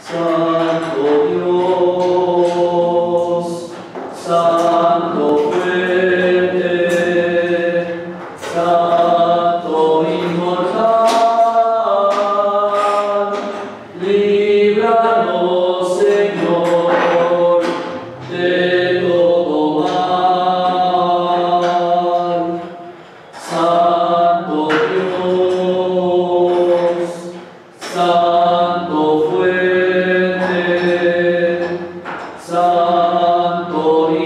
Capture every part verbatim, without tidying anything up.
Santo Dios, Santo fuerte, Santo inmortal, líbranos, Señor, de todo mal. Santo Dios, Santo fuerte, Santo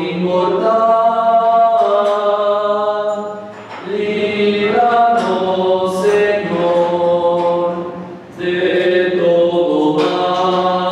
inmortal, líbranos, Señor, de todo mal.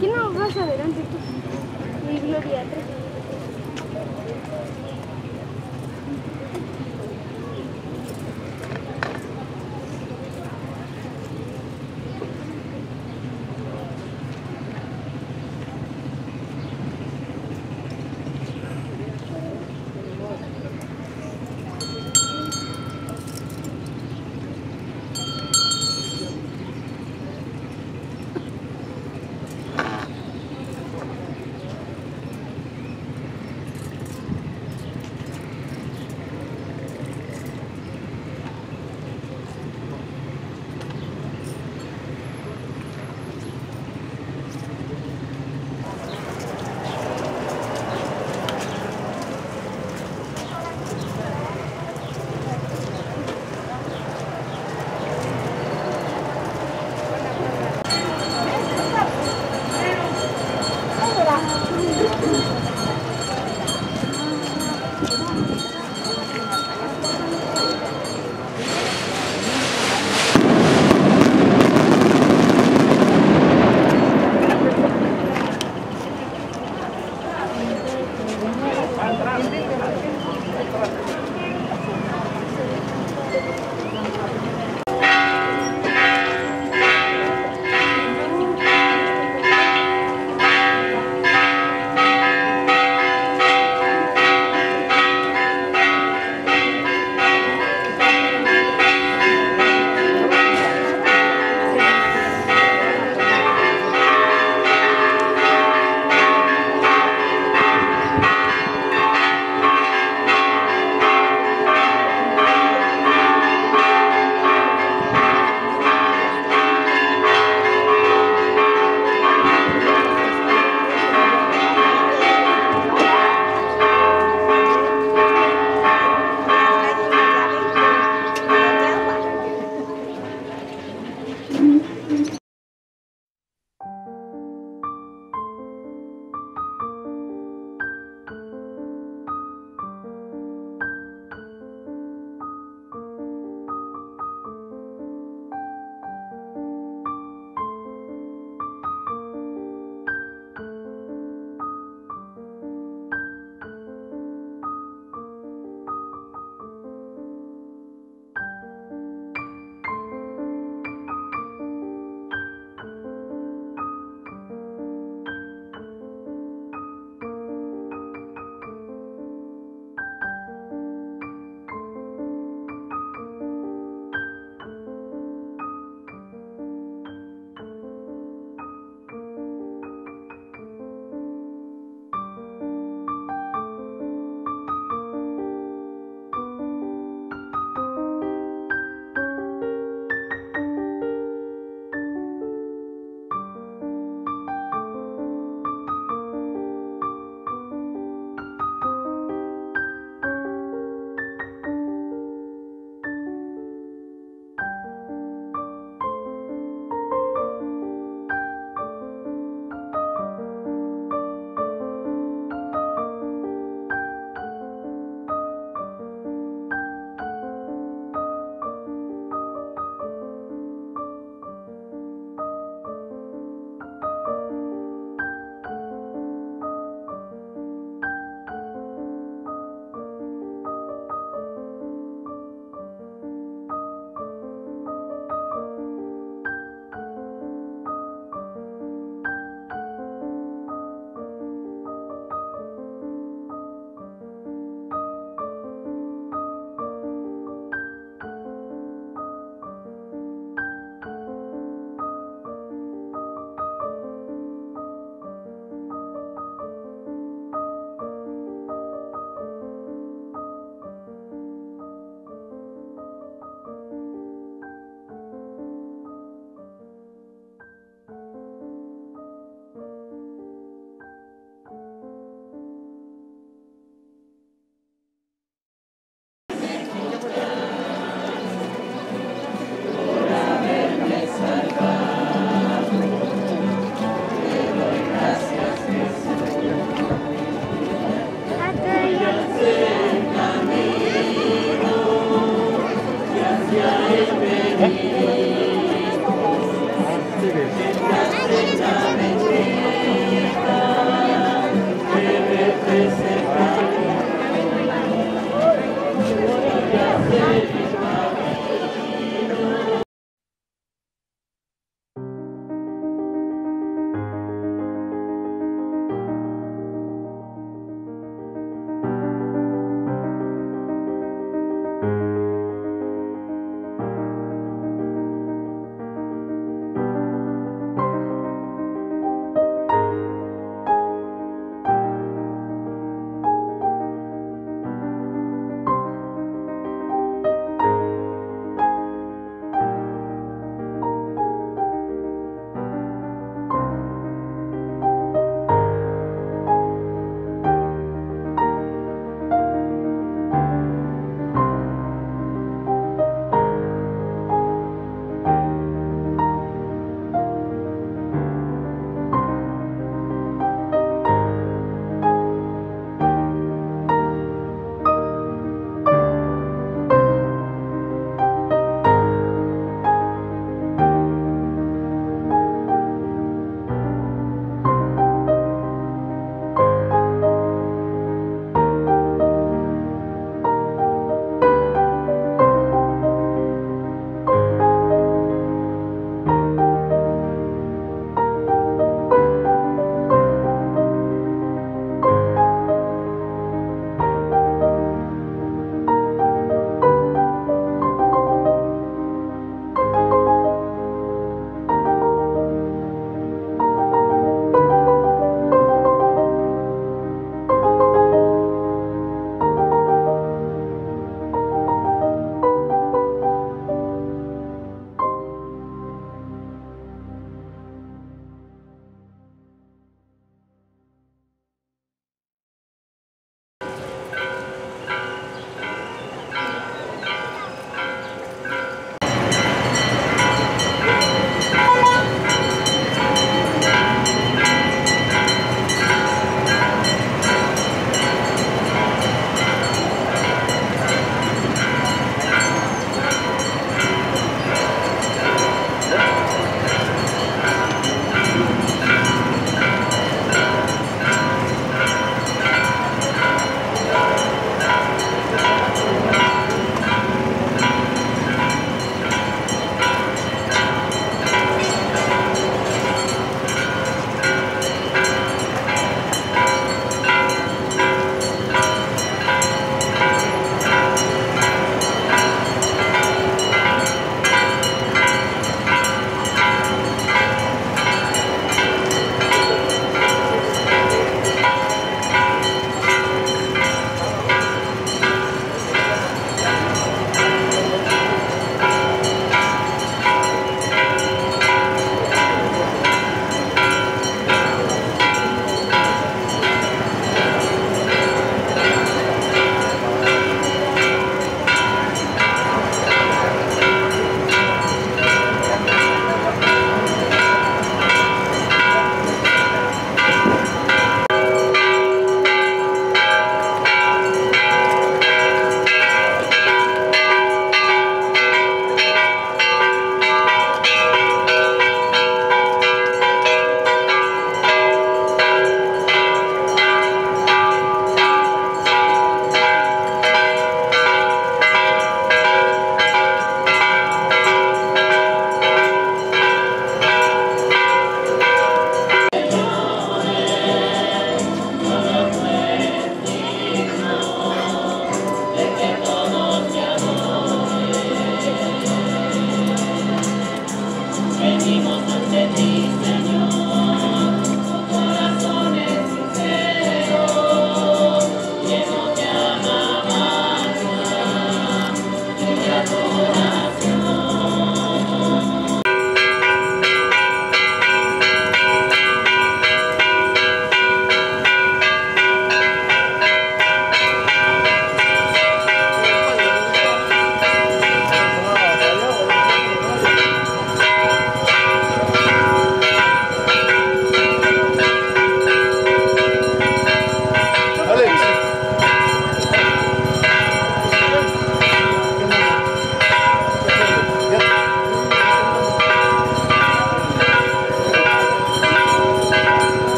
qué no vas adelante tú? Y Gloria atrás.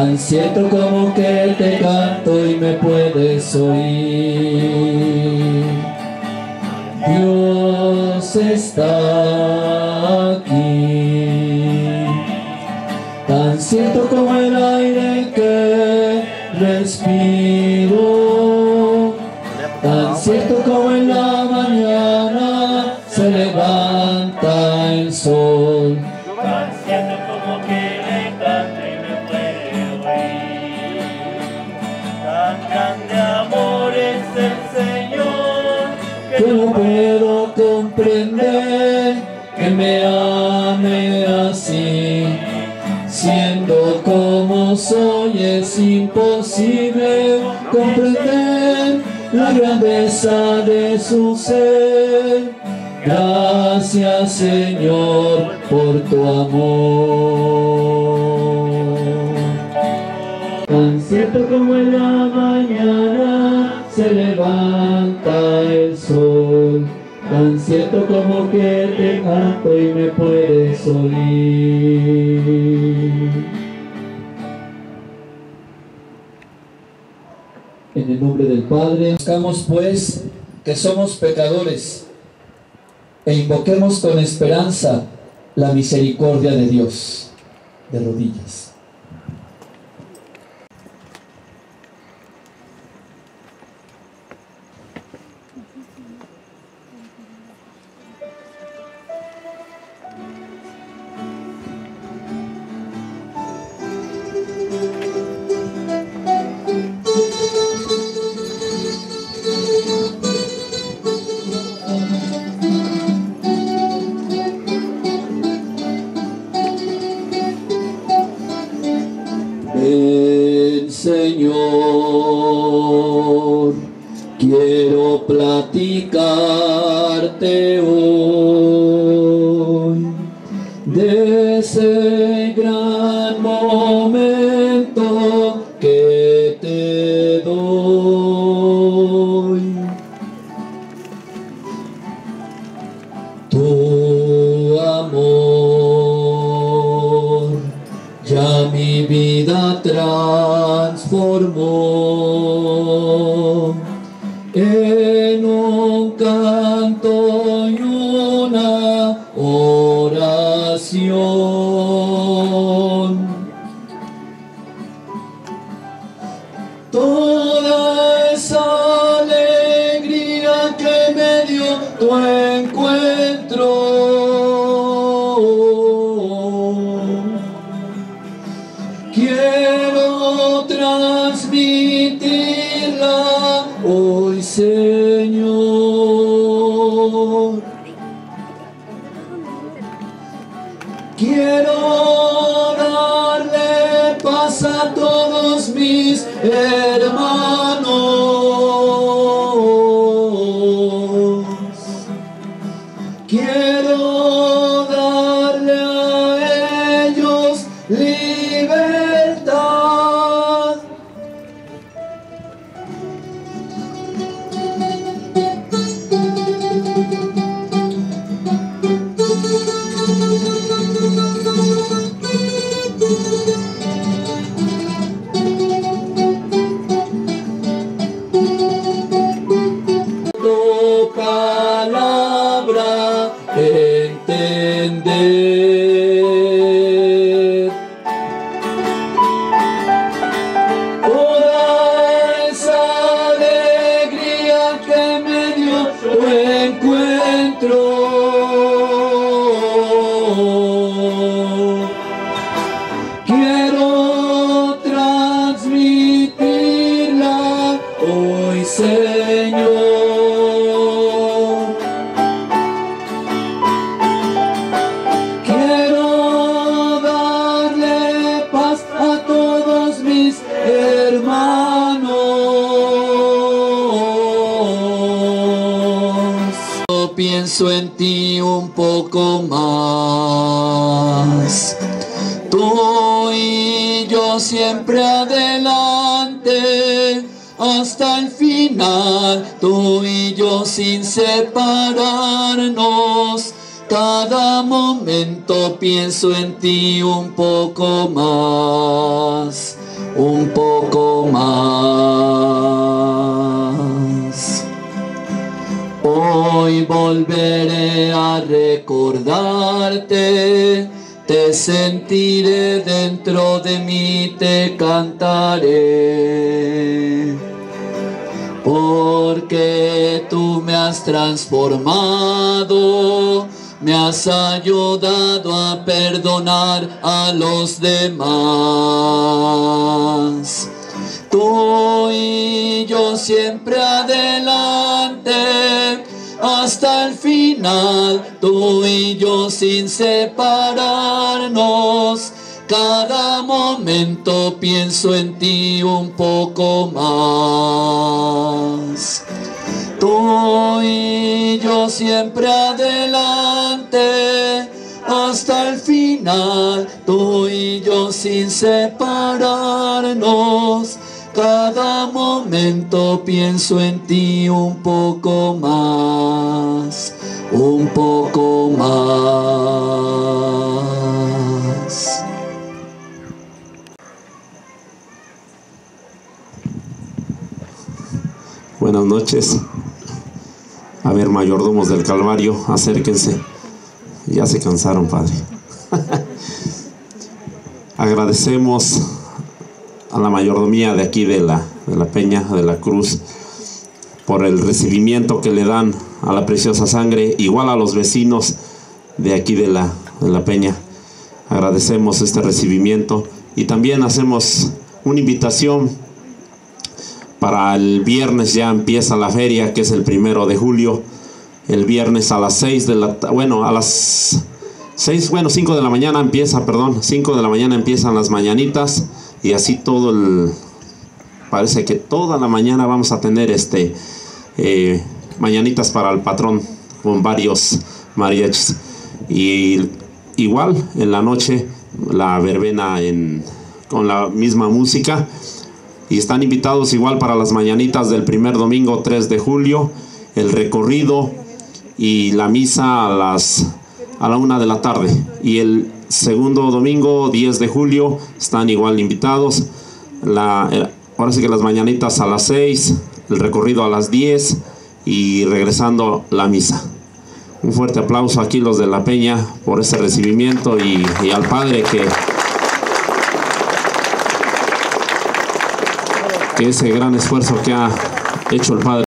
tan cierto como que te canto y me puedes oír. Dios está aquí, tan cierto como el aire que respiro, tan cierto como en la mañana se levanta el sol. Tan cierto como que le canto y me puede oír. Tan grande amor es el Señor Que no puedo comprender que me ame así. Siendo como soy es imposible comprender la grandeza de su ser. Gracias, Señor, por tu amor. Tan cierto como en la mañana se levanta el sol, tan cierto como que te canto y me puedes oír. En el nombre del Padre, buscamos pues que somos pecadores e invoquemos con esperanza la misericordia de Dios. De rodillas. Ven, Señor, quiero platicarte hoy de ese gran momento que te doy. Tu amor ya mi vida transformó en un canto y una oración. Toda esa alegría que me dio tu encuentro, quiero transmitirla hoy, Señor. Quiero darle paz a todos mis hermanos. Quiero darle a ellos libertad. Tu palabra entender. Toda esa alegría que me dio tu encuentro, quiero transmitirla hoy, Señor. Quiero darle paz a todos mis hermanos. Yo pienso en ti un poco más. Tú y yo siempre adelante hasta el final, tú y yo sin separarnos, Cada momento pienso en ti un poco más, un poco más. Hoy volveré a recordarte, te sentiré dentro de mí, te cantaré. Porque tú me has transformado, me has ayudado a perdonar a los demás. Tú y yo siempre adelante, hasta el final, tú y yo sin separarnos. Cada momento pienso en ti un poco más. Tú y yo siempre adelante, hasta el final, tú y yo sin separarnos. Cada momento pienso en ti un poco más, un poco más. Buenas noches. A ver, mayordomos del Calvario, acérquense. Ya se cansaron, Padre. Agradecemos a la mayordomía de aquí de la, de la Peña de la Cruz por el recibimiento que le dan a la preciosa sangre, igual a los vecinos de aquí de la, de la Peña. Agradecemos este recibimiento y también hacemos una invitación para el viernes. Ya empieza la feria, que es el primero de julio. El viernes a las seis de la, bueno, a las seis, bueno, cinco de la mañana empieza, perdón, cinco de la mañana empiezan las mañanitas. Y así todo el, parece que toda la mañana vamos a tener este eh, mañanitas para el patrón con varios mariachis. Y igual en la noche la verbena en, con la misma música. Y están invitados igual para las mañanitas del primer domingo tres de julio, el recorrido y la misa a las a la una de la tarde. Y el segundo domingo diez de julio están igual invitados. La, ahora sí que las mañanitas a las seis, el recorrido a las diez y regresando la misa. Un fuerte aplauso aquí los de la Peña por ese recibimiento y, y al Padre que, que ese gran esfuerzo que ha hecho el Padre.